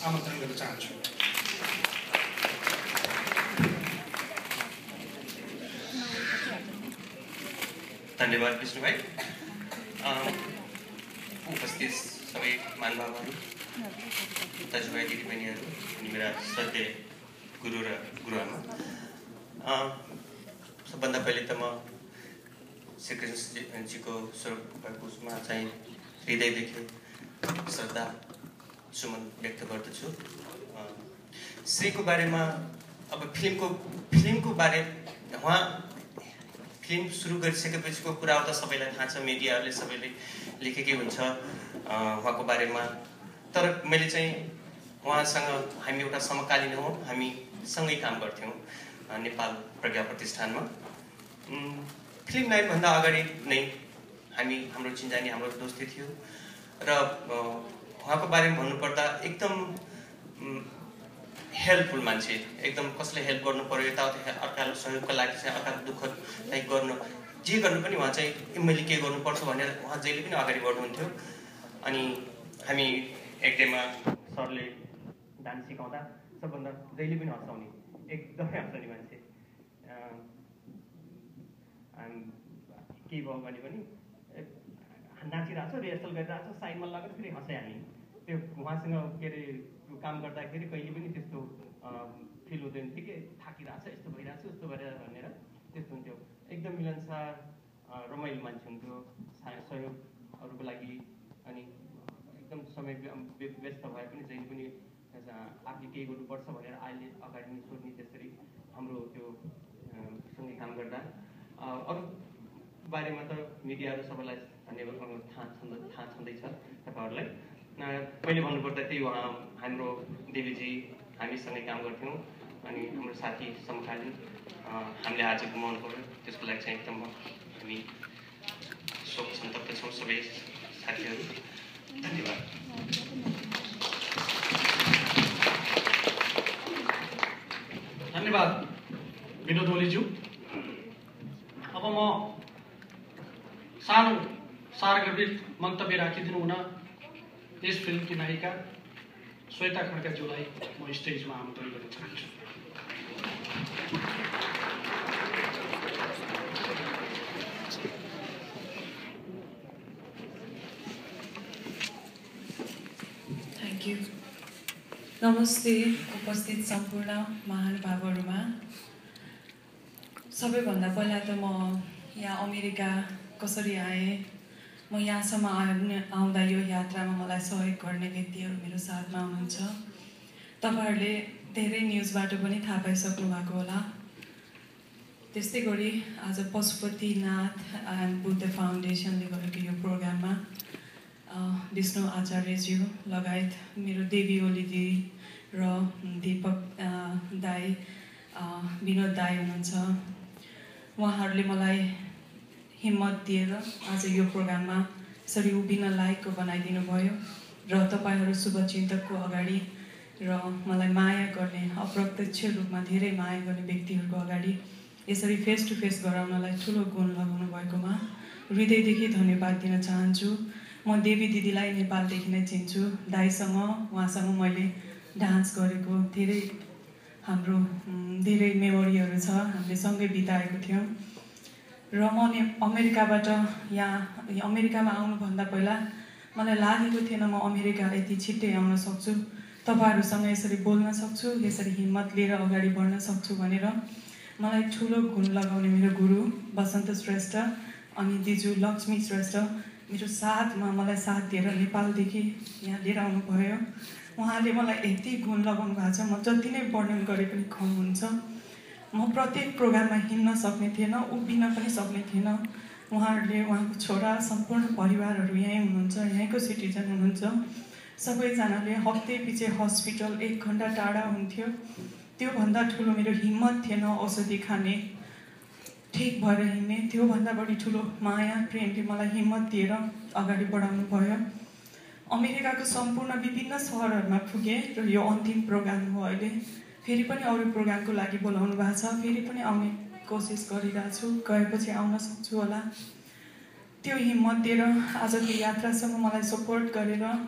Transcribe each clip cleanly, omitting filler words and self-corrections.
आमन्त्रण गर्न चाहन्छु। धन्यवाद विष्णु भाइ। उपस्थित सबै महानुभावहरू, दाजुभाइ दिदीबहिनीहरू अनि मेरा श्रद्धेय गुरु र गुरुआमा, सबभन्दा पहिले त म श्री कृष्णजीको स्वरूपको उसमा चाहिँ हृदयदेखि श्रद्धा सुमन व्यक्त गर्दछु। श्रीको बारेमा अब फिल्मको बारे उहाँ फिल्म सुरु गरिसकेपछिको कुरा त सबैलाई थाहा छ, मिडियाहरूले सबैले लेखेकै हुन्छ उहाँको बारेमा। तर मैले चाहिँ उहाँसँग हामी एउटा समकालीन हौँ, हामी सँगै काम गर्थ्यौँ नेपाल प्रज्ञा प्रतिष्ठानमा। फिल्म नाइटभन्दा अगाडि नै हाम्रो चिन्जानी, हाम्रो दोस्ती थियो र उहाँको बारेमा भन्नुपर्दा एकदम हेल्पफुल मान्छे, एकदम कसले हेल्प गर्नु पर्यो यताउता अर्काको सहयोगको लागि चाहिँ अर्काको दुःख चाहिँ गर्न जे गर्नु पनि उहाँ चाहिँ मैले के गर्नुपर्छ भनेर उहाँ जहिले पनि अगाडि बढ्नुहुन्थ्यो। अनि हामी एकडेमा सरले डान्स सिकाउँदा सबभन्दा जहिले पनि हँसाउने, एकदमै हँसाउने मान्छे। के भयो भने पनि नाचिरहेको छ, रिहर्सल गरिरहेको छ, साइडमा लगेर फेरि हँसाइहाल्ने। त्यो उहाँसँग के अरे काम गर्दाखेरि कहिले पनि त्यस्तो फिल हुँदैन थियो कि थाकिरहेको छ, यस्तो भइरहेको छ, उस्तो भइरहेको भनेर त्यस्तो हुन्थ्यो। एकदम मिलनसार रमाइलो मान्छे हुन्थ्यो, सहयोगहरूको लागि। अनि एकदम समय व्यस्त भए पनि जहिले पनि आफूले केही गर्नुपर्छ भनेर अहिले अगाडि नै सोध्ने। त्यसरी हाम्रो त्यो सँगै काम गर्दा अरू बारेमा त मिडियाहरू सबैलाई धन्यवाद थाहा छँदैछ तपाईँहरूलाई। मैले भन्नुपर्दा त्यही उहाँ हाम्रो देवीजी हामीसँगै काम गर्थ्यौँ अनि हाम्रो साथी समकालीन हामीले आज गुमाउनु पर्यो, त्यसको लागि चाहिँ एकदम हामी शोक सन्तप्त छौँ सबै साथीहरू। धन्यवाद। धन्यवाद विनोद ओलीज्यू। अब म सानो सारगर्भित मन्तव्य राखिदिनु हुन यस फिल्मकी नायिका श्वेता खड्काज्यूलाई म स्टेजमा आमन्त्रण गर्न चाहन्छु। Thank you. नमस्ते उपस्थित सम्पूर्ण महानुभावहरूमा। सबैभन्दा पहिला त म यहाँ अमेरिका कसरी आएँ, म यहाँसम्म आउँदा यो यात्रामा मलाई सहयोग गर्ने व्यक्तिहरू मेरो साथमा हुनुहुन्छ। तपाईँहरूले धेरै न्युजबाट पनि थाहा पाइसक्नु भएको होला। त्यस्तै गरी आज पशुपतिनाथ एन्ड बुद्ध फाउन्डेसनले गरेको यो प्रोग्राममा विष्णु आचार्यज्यू लगायत मेरो देवी ओलीदी र दीपक दाई, विनोद दाई हुनुहुन्छ। उहाँहरूले मलाई हिम्मत दिएर आज यो प्रोग्राममा यसरी उभिन लायकको बनाइदिनु भयो र तपाईँहरू शुभचिन्तकको अगाडि र मलाई माया गर्ने, अप्रत्यक्ष रूपमा धेरै माया गर्ने व्यक्तिहरूको अगाडि यसरी फेस टु फेस गराउनलाई ठुलो गुण लगाउनु भएकोमा हृदयदेखि धन्यवाद दिन चाहन्छु। म देवी दिदीलाई नेपालदेखि नै चिन्छु। दाईसँग उहाँसँग मैले डान्स गरेको हाम्रो धेरै मेमोरीहरू छ, हामीले सँगै बिताएको थियौँ। र म अमेरिकाबाट अमेरिकामा आउनुभन्दा पहिला मलाई लागेको थिएन म अमेरिका यति छिट्टै आउन सक्छु, तपाईँहरूसँग यसरी बोल्न सक्छु, यसरी हिम्मत लिएर अगाडि बढ्न सक्छु भनेर। मलाई ठुलो गुण लगाउने मेरो गुरु बसन्त श्रेष्ठ अनि दिजु लक्ष्मी श्रेष्ठ मेरो साथमा मलाई साथ दिएर नेपालदेखि यहाँ लिएर आउनु भयो। उहाँले मलाई यति गुण लगाउनु भएको छ, म जति नै वर्णन गरे पनि कम हुन्छ। म प्रत्येक प्रोग्राममा हिँड्न सक्ने थिएन, उभिन पनि सक्ने थिएन। उहाँहरूले, उहाँको छोरा, सम्पूर्ण परिवारहरू यहीँ हुनुहुन्छ, यहीँको सिटिजन हुनुहुन्छ। सबैजनाले हप्ते पछि हस्पिटल 1 घन्टा टाढा हुन्थ्यो। त्योभन्दा ठुलो मेरो हिम्मत थिएन औषधि खाने, ठिक भएर हिँड्ने। त्योभन्दा बढी ठुलो माया प्रेमले मलाई हिम्मत दिएर अगाडि बढाउनु भयो। अमेरिकाको सम्पूर्ण विभिन्न सहरहरूमा पुगेँ र यो अन्तिम प्रोग्राम हो। अहिले फेरि पनि अरू प्रोग्रामको लागि बोलाउनु भएको छ, फेरि पनि आउने कोसिस गरिरहेको छु, गएपछि आउन सक्छु होला। त्यो हिम्मत दिएर आजको यात्रासँग मलाई सपोर्ट गरेर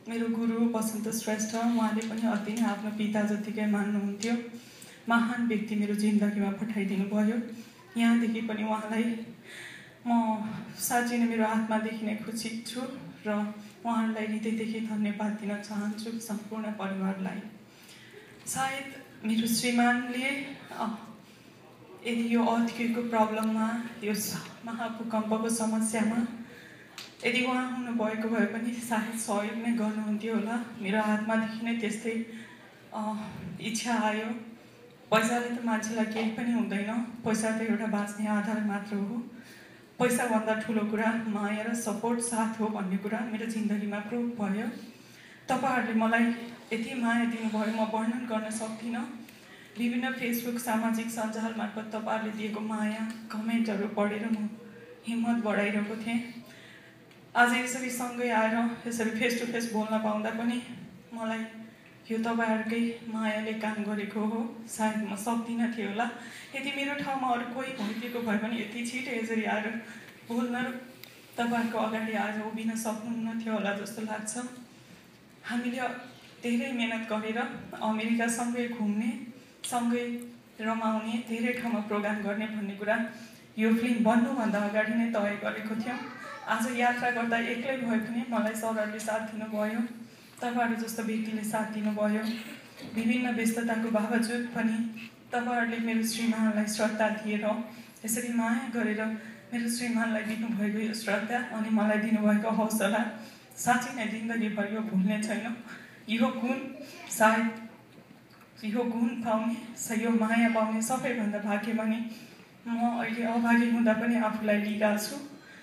मेरो गुरु बसन्त श्रेष्ठ, उहाँले पनि अति नै आफ्नो पिता जतिकै मान्नुहुन्थ्यो। महान व्यक्ति मेरो जिन्दगीमा पठाइदिनु भयो। यहाँदेखि पनि उहाँलाई म साँच्चै नै मेरो आत्मादेखि नै खुसी छु र उहाँहरूलाई हृदयदेखि धन्यवाद दिन चाहन्छु सम्पूर्ण परिवारलाई। सायद मेरो श्रीमानले यदि यो अर्थक्वेकको प्रब्लममा, यो महाभूकम्पको समस्यामा यदि उहाँ हुनुभएको भए पनि सायद सहयोग नै गर्नुहुन्थ्यो होला। मेरो आत्मादेखि नै त्यस्तै इच्छा आयो। पैसाले त मान्छेलाई केही पनि हुँदैन, पैसा त एउटा बाँच्ने आधार मात्र हो। पैसाभन्दा ठुलो कुरा माया र सपोर्ट, साथ हो भन्ने कुरा मेरो जिन्दगीमा प्रुभ भयो। तपाईँहरूले मलाई यति माया दिनुभयो म वर्णन गर्न सक्दिनँ। विभिन्न फेसबुक सामाजिक सञ्जाल मार्फत तपाईँहरूले दिएको माया कमेन्टहरू पढेर म हिम्मत बढाइरहेको थिएँ। आज यसरी सँगै आएर यसरी फेस टु फेस बोल्न पाउँदा पनि मलाई यो तपाईँहरूकै मायाले काम गरेको हो। सायद म सक्दिनँ थियो होला। यदि मेरो ठाउँमा अरू कोही भइदिएको भए पनि यति छिटो यसरी आएर बोल्न तपाईँहरूको अगाडि आएर उभिन सक्नुहुन्न थियो होला जस्तो लाग्छ। हामीले धेरै मेहनत गरेर अमेरिकासँगै घुम्ने, सँगै रमाउने, धेरै ठाउँमा प्रोग्राम गर्ने भन्ने कुरा यो फिल्म बन्नुभन्दा अगाडि नै तय गरेको थियौँ। आज यात्रा गर्दा एक्लै भए पनि मलाई सरहरूले साथ दिनुभयो, तपाईँहरू जस्तो व्यक्तिले साथ दिनुभयो। विभिन्न व्यस्तताको बावजुद पनि तपाईँहरूले मेरो श्रीमानलाई श्रद्धा दिएर, यसरी माया गरेर मेरो श्रीमानलाई दिनुभएको यो श्रद्धा अनि मलाई दिनुभएको हौसला साँच्चै नै जिन्दगीभर यो भुल्ने छैन। यो गुण सायद यो गुण पाउने, यो माया पाउने सबैभन्दा भाग्यमानी म अहिले अभागी हुँदा पनि आफूलाई लिइरहेको छु।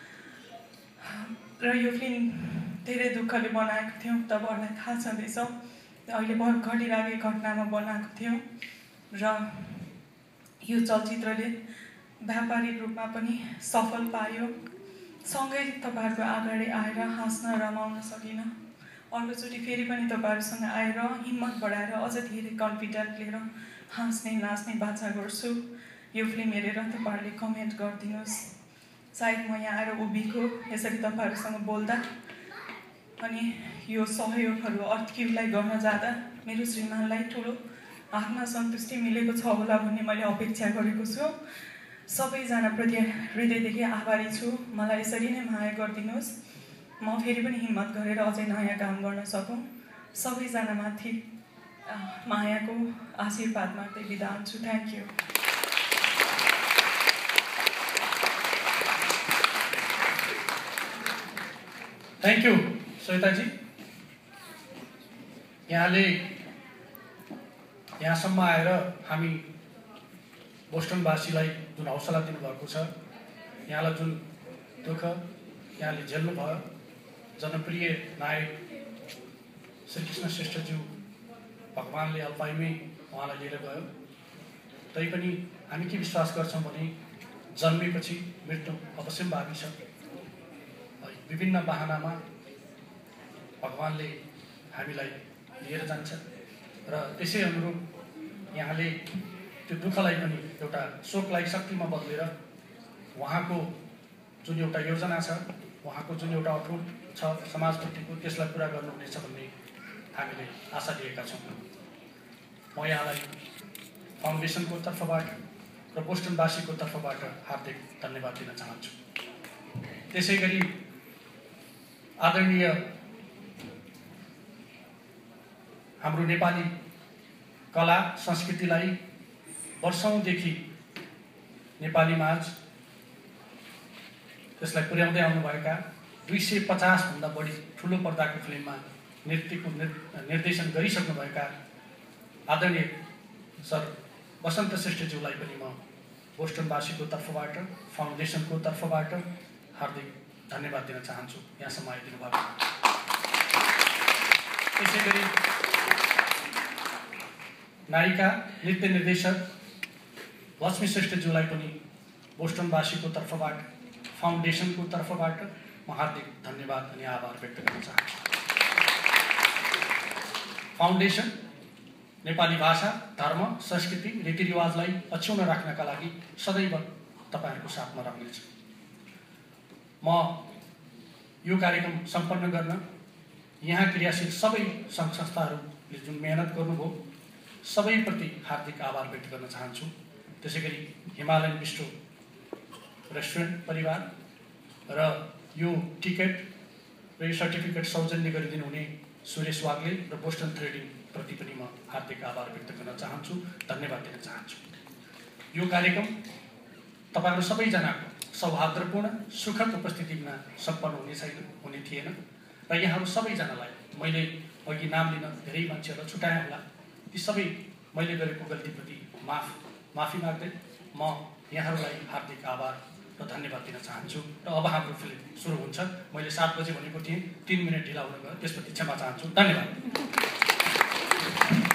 र यो फिल्म धेरै दुःखले बनाएको थियौँ, तपाईँहरूलाई थाहा छँदैछ। अहिले घटिरहेको घटनामा बनाएको थियौँ र यो चलचित्रले व्यापारिक रूपमा पनि सफल पायो। सँगै तपाईँहरूको अगाडि आएर हाँस्न रमाउन सकिनँ। अर्कोचोटि फेरि पनि तपाईँहरूसँग आएर हिम्मत बढाएर अझ धेरै कन्फिडेन्ट लिएर हाँस्ने नाच्ने बाचा गर्छु। यो फिल्म हेरेर तपाईँहरूले कमेन्ट गरिदिनुहोस्। सायद म यहाँ आएर उभिएको यसरी तपाईँहरूसँग बोल्दा अनि यो सहयोगहरू अर्थक्वेकलाई गर्न जाँदा मेरो श्रीमानलाई ठुलो आत्मसन्तुष्टि मिलेको छ होला भन्ने मैले अपेक्षा गरेको छु। सबैजनाप्रति हृदयदेखि आभारी छु। मलाई यसरी नै माया गरिदिनुहोस्। म फेरि पनि हिम्मत गरेर अझै नयाँ काम गर्न सकौँ। सबैजनामाथि मायाको आशीर्वाद मात्रै बिदा हुन्छु। Thank you. Thank you Shwetaji. यहाँले यहाँसम्म आएर हामी बोस्टनवासीलाई जुन हौसला दिनुभएको छ, यहाँलाई जुन दुःख यहाँले झेल्नुभयो, जनप्रिय नायक श्रीकृष्ण श्रेष्ठज्यू भगवान्ले अल्पाइमै उहाँलाई लिएर गयो। तैपनि हामी के विश्वास गर्छौँ भने जन्मेपछि मृत्यु अवश्य बाँकी छ। विभिन्न बहानामा भगवान्ले हामीलाई लिएर जान्छ र त्यसै अनुरूप यहाँले त्यो दुःखलाई पनि एउटा शोकलाई शक्तिमा बदलेर उहाँको जुन एउटा योजना छ, उहाँको जुन एउटा अटुट छ समाजप्रतिको, त्यसलाई पुरा गर्नुहुनेछ भन्ने हामीले आशा लिएका छौँ। म यहाँलाई फाउन्डेसनको तर्फबाट र बोस्टनवासीको तर्फबाट हार्दिक धन्यवाद दिन चाहन्छु। त्यसै गरी आदरणीय हाम्रो नेपाली कला संस्कृतिलाई वर्षौँदेखि नेपाली माझ त्यसलाई पुर्याउँदै आउनुभएका 250 भन्दा बढी ठुलो पर्दाको फिल्ममा नृत्यको निर्देशन गरिसक्नुभएका आदरणीय सर बसन्त श्रेष्ठज्यूलाई पनि म बोस्टनवासीको तर्फबाट, फाउन्डेसनको तर्फबाट हार्दिक धन्यवाद दिन चाहन्छु यहाँसम्म आइदिनु भएको। त्यसै गरी नायिका नृत्य निर्देशक लक्ष्मी श्रेष्ठज्यूलाई पनि बोस्टनवासीको तर्फबाट, फाउन्डेसनको तर्फबाट म हार्दिक धन्यवाद अनि आभार व्यक्त गर्न चाहन्छु। फाउन्डेसन नेपाली भाषा, धर्म, संस्कृति, रीतिरिवाजलाई अक्षुण्ण राख्नका लागि सदैव तपाईँहरूको साथमा रहनेछ। म यो कार्यक्रम सम्पन्न गर्न यहाँ क्रियाशील सबै सङ्घ संस्थाहरूले जुन मेहनत गर्नुभयो सबैप्रति हार्दिक आभार व्यक्त गर्न चाहन्छु। त्यसै गरी हिमालयन बिस्ट्रो रेस्टुरेन्ट परिवार र यो टिकट र यो सर्टिफिकेट सौजन्य गरिदिनु हुने सुरेश वाग्ले र बोस्टन थ्रेडिङ प्रति पनि म हार्दिक आभार व्यक्त गर्न चाहन्छु, धन्यवाद दिन चाहन्छु। यो कार्यक्रम तपाईहरु सबैजनाको सौहार्दपूर्ण सुखद उपस्थितिमा सम्पन्न हुने थिएन र यहाँहरू सबैजनालाई मैले अघि नाम लिन धेरै मान्छेहरूलाई छुटाएँ होला, ती सबै मैले गरेको गल्तीप्रति माफी माग्दै म यहाँहरूलाई हार्दिक आभार र धन्यवाद दिन चाहन्छु। र अब हाम्रो फिल्म सुरु हुन्छ। मैले 7 बजे भनेको थिएँ, 3 मिनेट ढिला हुन गयो, त्यसप्रति क्षमा चाहन्छु। धन्यवाद।